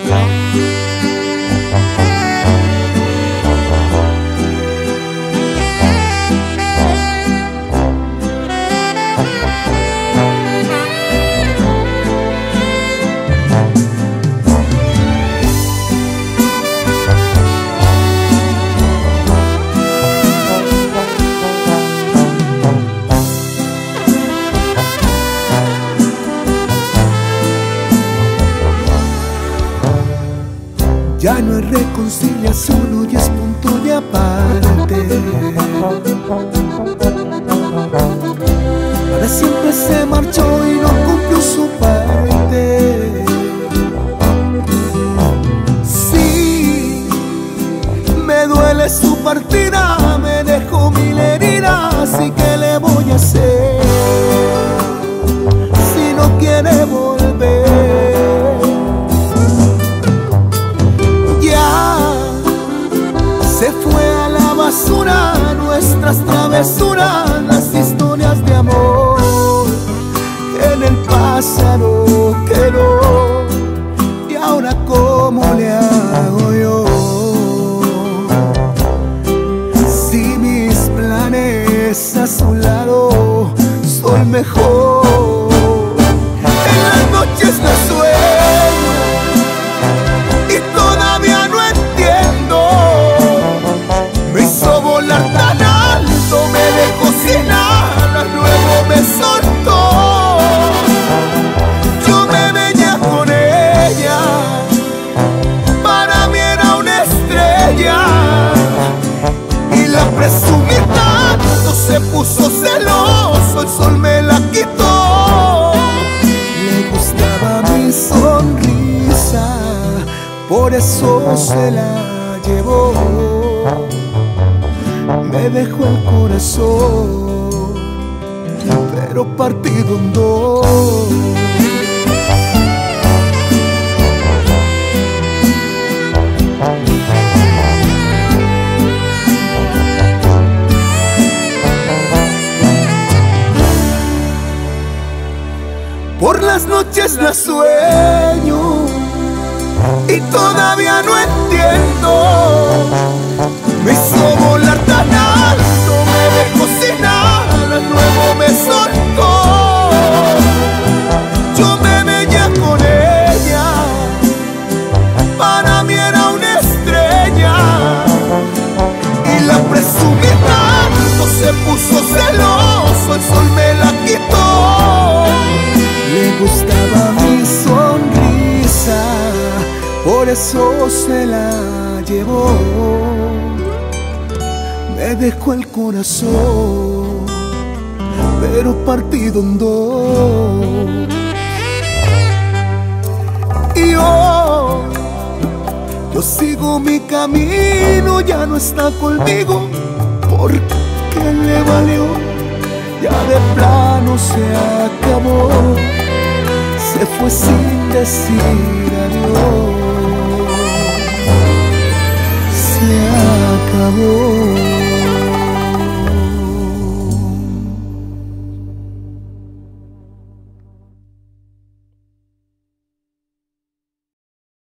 Ya no hay reconciliación, hoy es punto de aparte. Para siempre se marchó y no cumplió su parte. Sí, me duele su partida, me dejó mil heridas. ¿Y qué le voy a hacer si no quiere volver? Se fue a la basura nuestras travesuras, las historias de amor que en el pasado quedó. Y ahora ¿cómo le hago yo? Si mis planes a su lado son mejor. En las noches no sueño y todavía no entiendo. Me hizo volar tan alto, me dejó sin alas, luego me soltó. Yo me veía con ella, para mí era una estrella. Y la presumí tanto, se puso celoso, el sol me la quitó. Le gustaba mi sonrisa, por eso se la llevó. Me dejó el corazón, pero partido en dos. Por las noches la sueño y todavía no entiendo. Me hizo volar tan alto, me dejó sin alas, luego me soltó. Yo me veía con ella, para mí era una estrella. Y la presumí tanto, se puso celoso, el sol me la quitó. Le gustaba mi sonrisa, por eso se la llevó. Me dejó el corazón, pero partido en dos. Y hoy yo sigo mi camino, ya no está conmigo, porque le valió, ya de plano se acabó. Se fue sin decir adiós, se acabó.